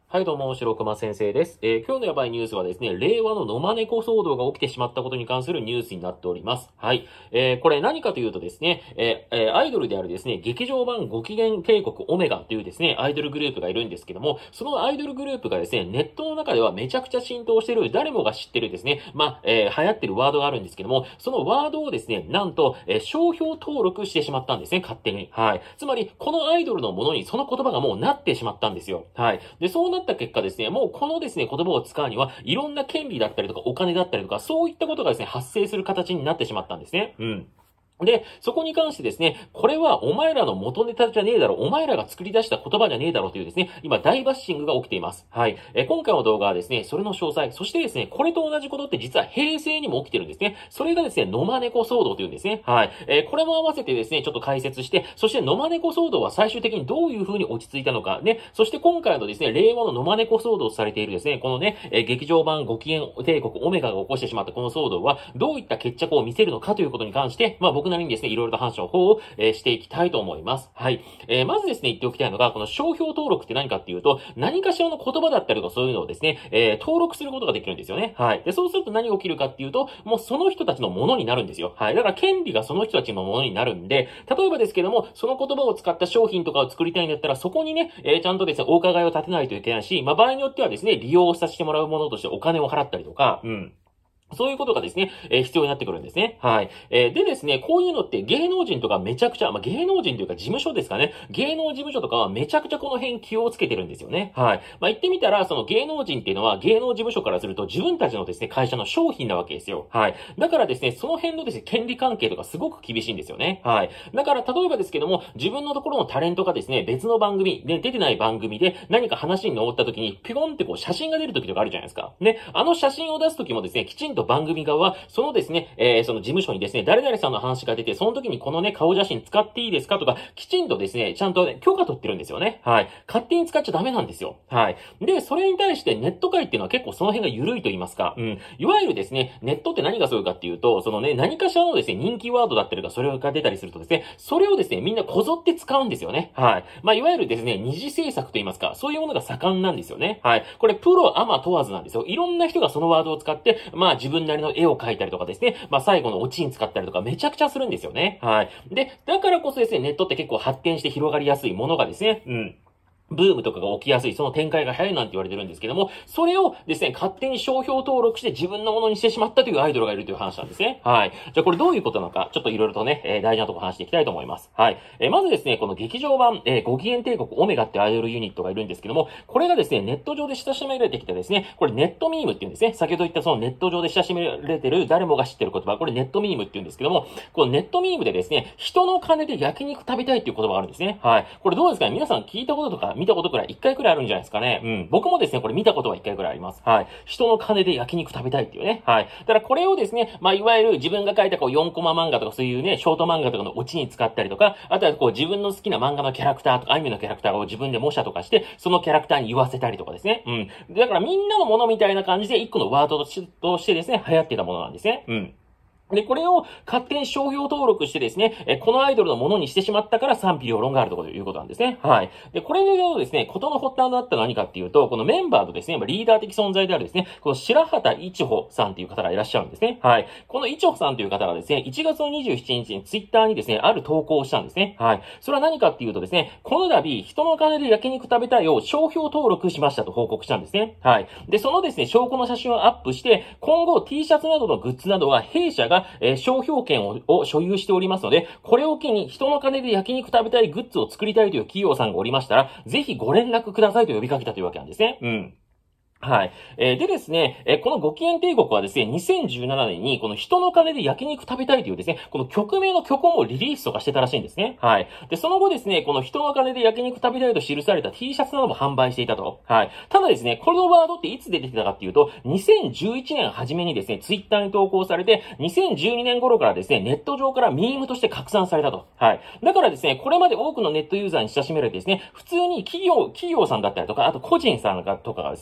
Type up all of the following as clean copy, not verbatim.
はい、どうも、白熊先生です。今日のやばいニュースはですね、令和の野間猫騒動が起きてしまったことに関するニュースになっております。はい。これ何かというとですね、アイドルであるですね、劇場版ご機嫌帝国オメガというですね、アイドルグループがいるんですけども、そのアイドルグループがですね、ネットの中ではめちゃくちゃ浸透している、誰もが知ってるですね、流行ってるワードがあるんですけども、そのワードをですね、なんと、商標登録してしまったんですね、勝手に。はい。つまり、このアイドルのものにその言葉がもうなってしまったんですよ。はい。で、そうなった結果ですね、もうこのですね、言葉を使うには、いろんな権利だったりとか、お金だったりとか、そういったことがですね、発生する形になってしまったんですね。うん。で、そこに関してですね、これはお前らの元ネタじゃねえだろ、お前らが作り出した言葉じゃねえだろというですね、今大バッシングが起きています。はい。今回の動画はですね、それの詳細、そしてですね、これと同じことって実は平成にも起きてるんですね。それがですね、野間猫騒動というんですね。はい。これも合わせてですね、ちょっと解説して、そして野間猫騒動は最終的にどういう風に落ち着いたのか、ね、そして今回のですね、令和の野間猫騒動とされているですね、このね、劇場版ご機嫌帝国オメガが起こしてしまったこの騒動は、どういった決着を見せるのかということに関して、僕なりにですね、いろいろと話の方を、していきたいと思います。はい。まずですね、言っておきたいのが、この商標登録って何かっていうと、何かしらの言葉だったりとかそういうのをですね、登録することができるんですよね。はい。で、そうすると何が起きるかっていうと、もうその人たちのものになるんですよ。はい。だから権利がその人たちのものになるんで、例えばですけども、その言葉を使った商品とかを作りたいんだったら、そこにね、ちゃんとですね、お伺いを立てないといけないし、場合によってはですね、利用させてもらうものとしてお金を払ったりとか、そういうことがですね、必要になってくるんですね。はい。でですね、こういうのって芸能人とかめちゃくちゃ、芸能人というか事務所ですかね。芸能事務所とかはめちゃくちゃこの辺気をつけてるんですよね。はい。言ってみたら、その芸能人っていうのは芸能事務所からすると自分たちのですね、会社の商品なわけですよ。はい。だからですね、その辺のですね、権利関係とかすごく厳しいんですよね。はい。だから例えばですけども、自分のところのタレントがですね、別の番組で、出てない番組で何か話に上った時に、ピコンってこう写真が出る時とかあるじゃないですか。ね。あの写真を出す時もですね、きちんと番組側はそのですね、その事務所にですね、誰々さんの話が出て、その時にこのね、顔写真使っていいですかとか、きちんとですね、ちゃんとね、許可取ってるんですよね。はい。勝手に使っちゃダメなんですよ。はい。で、それに対してネット界っていうのは結構その辺が緩いと言いますか、いわゆるですね、ネットって何がそうかっていうと、そのね、何かしらのですね、人気ワードだったりとか、それが出たりするとですね、それをですね、みんなこぞって使うんですよね。はい。いわゆるですね、二次制作と言いますか、そういうものが盛んなんですよね。はい。これ、プロ、アマ問わずなんですよ。いろんな人がそのワードを使って、自分なりの絵を描いたりとかですね、最後のオチに使ったりとかめちゃくちゃするんですよね。はい。で、だからこそですね、ネットって結構発展して広がりやすいものがですね、ブームとかが起きやすい、その展開が早いなんて言われてるんですけども、それをですね、勝手に商標登録して自分のものにしてしまったというアイドルがいるという話なんですね。はい。じゃあこれどういうことなのか、ちょっといろいろとね、大事なところ話していきたいと思います。はい。まずですね、この劇場版、ご機嫌帝国オメガってアイドルユニットがいるんですけども、これがですね、ネット上で親しめられてきてですね、これネットミームって言うんですね。先ほど言ったそのネット上で親しめられてる誰もが知ってる言葉、これネットミームって言うんですけども、このネットミームでですね、人の金で焼肉食べたいっていう言葉があるんですね。はい。これどうですかね、皆さん聞いたこととか見たことくらい一回くらいあるんじゃないですかね。僕もですね、これ見たことは一回くらいあります。はい。人の金で焼肉食べたいっていうね。はい。だからこれをですね、いわゆる自分が書いたこう4コマ漫画とかそういうね、ショート漫画とかのオチに使ったりとか、あとはこう自分の好きな漫画のキャラクターとかアニメのキャラクターを自分で模写とかして、そのキャラクターに言わせたりとかですね。だからみんなのものみたいな感じで一個のワードとしてですね、流行ってたものなんですね。で、これを勝手に商標登録してですね、このアイドルのものにしてしまったから賛否両論があるということなんですね。はい。で、これのですね、ことの発端だったのは何かっていうと、このメンバーとですね、リーダー的存在であるですね、この白畑一穂さんという方がいらっしゃるんですね。はい。この一穂さんという方がですね、1月の27日にツイッターにですね、ある投稿をしたんですね。はい。それは何かっていうとですね、この度、人の金で焼肉食べたいを商標登録しましたと報告したんですね。はい。で、そのですね、証拠の写真をアップして、今後 T シャツなどのグッズなどは弊社が商標権を所有しておりますので、これを機に人の金で焼肉食べたいグッズを作りたいという企業さんがおりましたら、ぜひご連絡くださいと呼びかけたというわけなんですね。はい。でですね、このご機嫌帝国はですね、2017年にこの人の金で焼肉食べたいというですね、この曲名の曲をもリリースとかしてたらしいんですね。はい。で、その後ですね、この人の金で焼肉食べたいと記された T シャツなども販売していたと。はい。ただですね、このワードっていつ出てきたかっていうと、2011年初めにですね、ツイッターに投稿されて、2012年頃からですね、ネット上からミームとして拡散されたと。はい。だからですね、これまで多くのネットユーザーに親しめられてですね、普通に企業さんだったりとか、あと個人さんとかがですね、グ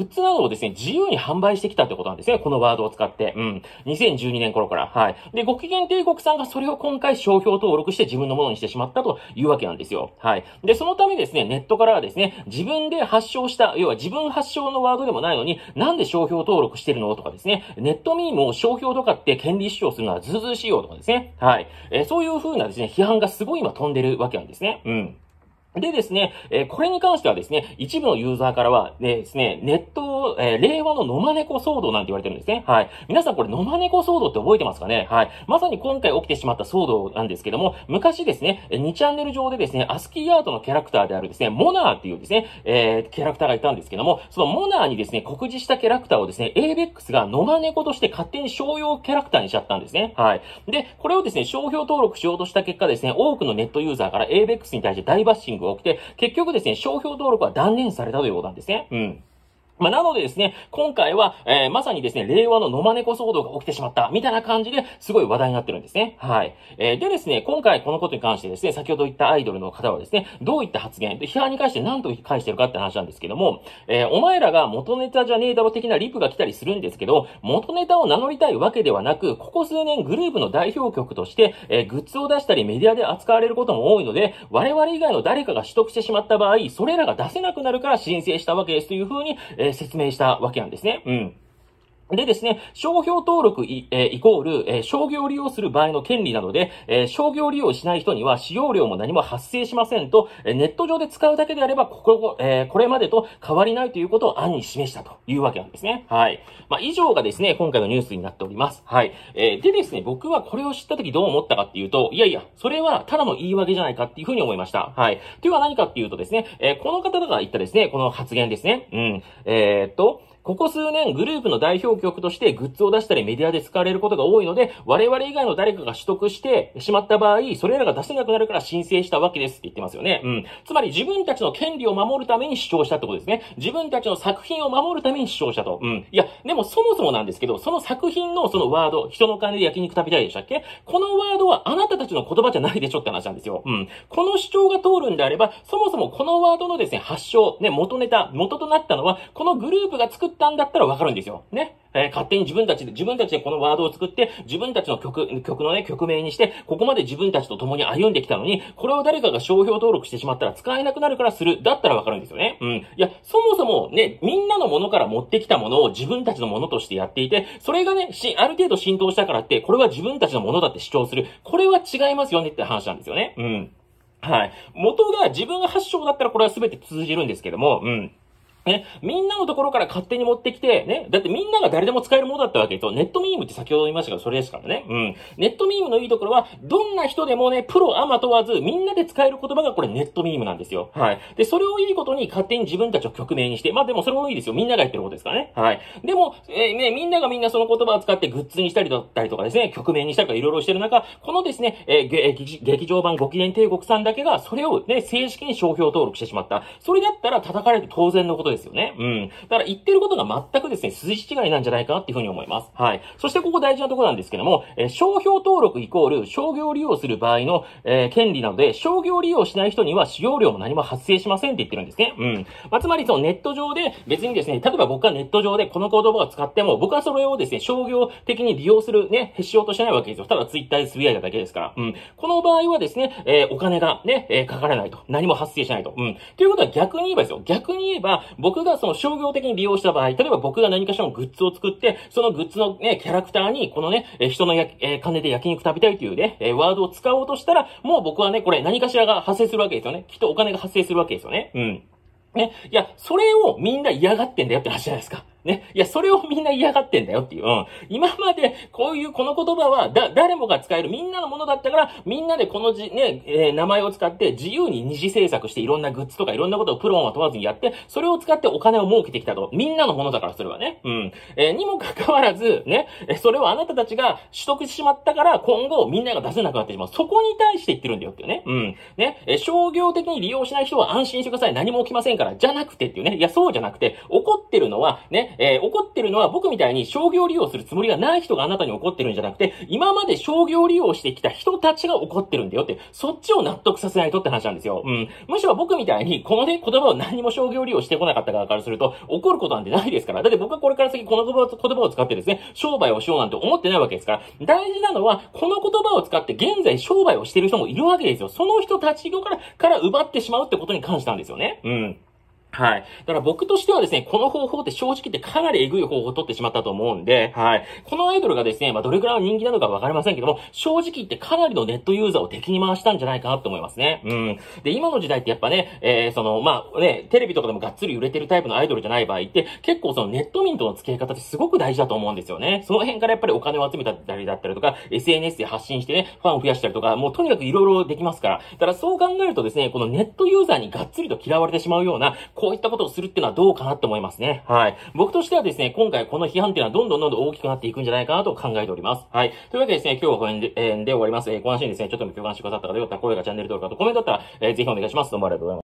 グッズなどをですね、自由に販売してきたってことなんですね。このワードを使って。2012年頃から。はい。で、ご機嫌帝国さんがそれを今回商標登録して自分のものにしてしまったというわけなんですよ。はい。で、そのためですね、ネットからはですね、自分で発祥した、要は自分発祥のワードでもないのに、なんで商標登録してるのとかですね、ネットミームを商標とかって権利主張するのはずうずうしいよとかですね。はい。そういう風なですね、批判がすごい今飛んでるわけなんですね。でですね、これに関してはですね、一部のユーザーからは、ですね、ネット、令和の野間猫騒動なんて言われてるんですね。はい。皆さんこれ野間猫騒動って覚えてますかね？はい。まさに今回起きてしまった騒動なんですけども、昔ですね、2チャンネル上でですね、アスキーアートのキャラクターであるですね、モナーっていうですね、キャラクターがいたんですけども、そのモナーにですね、告示したキャラクターをですね、ABEX が野間猫として勝手に商用キャラクターにしちゃったんですね。はい。で、これをですね、商標登録しようとした結果ですね、多くのネットユーザーから ABEX に対して大バッシングが起きて、結局ですね、商標登録は断念されたということなんですね。なのでですね、今回は、まさにですね、令和の野間猫騒動が起きてしまった、みたいな感じですごい話題になってるんですね。はい。でですね、今回このことに関してですね、先ほど言ったアイドルの方はですね、どういった発言、批判に関して何と返してるかって話なんですけども、お前らが元ネタじゃねえだろ的なリプが来たりするんですけど、元ネタを名乗りたいわけではなく、ここ数年グループの代表局として、グッズを出したりメディアで扱われることも多いので、我々以外の誰かが取得してしまった場合、それらが出せなくなるから申請したわけですというふうに、説明したわけなんですね。でですね、商標登録イコール、商業利用する場合の権利なので、商業利用しない人には使用料も何も発生しませんと、ネット上で使うだけであれば、これまでと変わりないということを案に示したというわけなんですね。はい。以上がですね、今回のニュースになっております。はい。でですね、僕はこれを知ったときどう思ったかっていうと、いやいや、それはただの言い訳じゃないかっていうふうに思いました。はい。というのは何かっていうとですね、この方が言ったですね、この発言ですね。ここ数年グループの代表局としてグッズを出したりメディアで使われることが多いので、我々以外の誰かが取得してしまった場合、それらが出せなくなるから申請したわけですって言ってますよね。つまり自分たちの権利を守るために主張したってことですね。自分たちの作品を守るために主張したと。いや、でもそもそもなんですけど、その作品のそのワード、人の金で焼肉食べたいでしたっけ？このワードはあなたたちの言葉じゃないでしょって話なんですよ。この主張が通るんであれば、そもそもこのワードのですね、発祥、元ネタ、元となったのは、このグループが作ったんだったらわかるんですよ。ね。勝手に自分たちでこのワードを作って、自分たちの曲のね、曲名にして、ここまで自分たちと共に歩んできたのに、これを誰かが商標登録してしまったら使えなくなるからする。だったらわかるんですよね。いや、そもそもね、みんなのものから持ってきたものを自分たちのものとしてやっていて、それがね、ある程度浸透したからって、これは自分たちのものだって主張する。これは違いますよねって話なんですよね。はい。元が自分が発祥だったらこれは全て通じるんですけども、みんなのところから勝手に持ってきて、ね。だってみんなが誰でも使えるものだったわけと、ネットミームって先ほど言いましたが、それですからね。ネットミームのいいところは、どんな人でもね、プロアマ問わず、みんなで使える言葉がこれネットミームなんですよ。はい。で、それをいいことに勝手に自分たちを曲名にして、でもそれもいいですよ。みんながやってることですからね。はい。でも、みんながみんなその言葉を使ってグッズにしたりだったりとかですね、曲名にしたりとかいろいろしてる中、このですね、劇場版ご機嫌帝国さんだけが、それをね、正式に商標登録してしまった。それだったら叩かれて当然のことですよね。だから言ってることが全くですね、筋違いなんじゃないかなっていうふうに思います。はい。そしてここ大事なところなんですけども、商標登録イコール商業利用する場合の、権利なので、商業利用しない人には使用料も何も発生しませんって言ってるんですね。つまりそのネット上で別にですね、例えば僕がネット上でこの言葉を使っても、僕はそれをですね、商業的に利用するね、しようとしないわけですよ。ただツイッターでつぶやいただけですから。この場合はですね、お金がね、かからないと。何も発生しないと。ということは逆に言えばですよ。逆に言えば、僕がその商業的に利用した場合、例えば僕が何かしらのグッズを作って、そのグッズのね、キャラクターに、このね、人の金で焼肉食べたいというね、ワードを使おうとしたら、もう僕はね、これ何かしらが発生するわけですよね。きっとお金が発生するわけですよね。ね。いや、それをみんな嫌がってんだよって話じゃないですか。ね。いや、それをみんな嫌がってんだよっていう。今まで、この言葉は、誰もが使えるみんなのものだったから、みんなでこの名前を使って自由に二次制作していろんなグッズとかいろんなことをプロは問わずにやって、それを使ってお金を儲けてきたと。みんなのものだからそれはね。にもかかわらず、ね、それをあなたたちが取得してしまったから、今後みんなが出せなくなってしまう。そこに対して言ってるんだよっていうね。ね。商業的に利用しない人は安心してください。何も起きませんから。じゃなくてっていうね。いや、そうじゃなくて、怒ってるのは、ね、 怒ってるのは僕みたいに商業利用するつもりがない人があなたに怒ってるんじゃなくて、今まで商業利用してきた人たちが怒ってるんだよって、そっちを納得させないとって話なんですよ。むしろ僕みたいに、このね、言葉を何も商業利用してこなかった側からすると、怒ることなんてないですから。だって僕はこれから先この言葉を使ってですね、商売をしようなんて思ってないわけですから、大事なのは、この言葉を使って現在商売をしてる人もいるわけですよ。その人たちから奪ってしまうってことに関してなんですよね。はい。だから僕としてはですね、この方法って正直言ってかなりエグい方法を取ってしまったと思うんで、はい。このアイドルがですね、どれくらい人気なのかわかりませんけども、正直言ってかなりのネットユーザーを敵に回したんじゃないかなと思いますね。で、今の時代ってやっぱね、テレビとかでもがっつり売れてるタイプのアイドルじゃない場合って、結構そのネット民との付き合い方ってすごく大事だと思うんですよね。その辺からやっぱりお金を集めたりだったりとか、SNS で発信してね、ファンを増やしたりとか、もうとにかくいろいろできますから。だからそう考えるとですね、このネットユーザーにがっつりと嫌われてしまうような、こういったことをするっていうのはどうかなって思いますね。はい。僕としてはですね、今回この批判っていうのはどんどん大きくなっていくんじゃないかなと考えております。はい。というわけでですね、今日はこれで、終わります。この話にですね、ちょっとでも共感してくださった方でよかったら、声がチャンネル登録とコメントだったら、ぜひお願いします。どうもありがとうございます。